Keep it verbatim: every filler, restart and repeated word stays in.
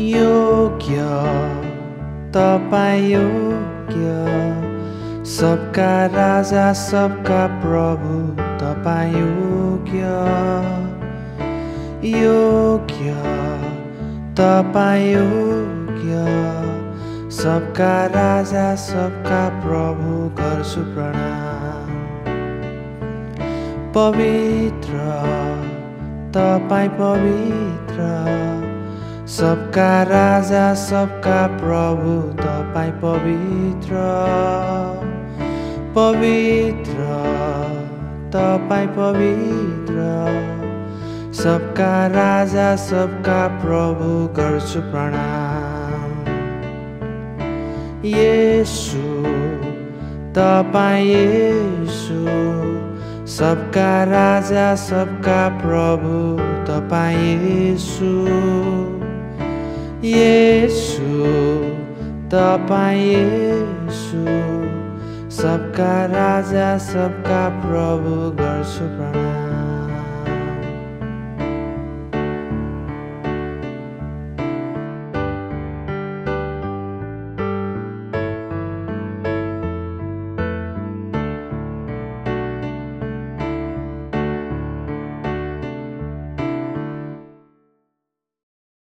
योग्य तपाईं योग्य सबका राजा सबका प्रभु तपाईं योग्य योग्य तपाईं योग्य सबका राजा सबका प्रभु गर्छु प्रणाम। पवित्र तपाईं पवित्र सबका राजा सबका प्रभु तपाईं पवित्र पवित्र तपाईं पवित्र सबका राजा सबका प्रभु गर्छु प्रणाम। येशू तपाईं येशू सबका राजा सबका प्रभु तपाईं येशू येशू तपाईं येशू सबका राजा सबका प्रभु गर्छु प्रणाम।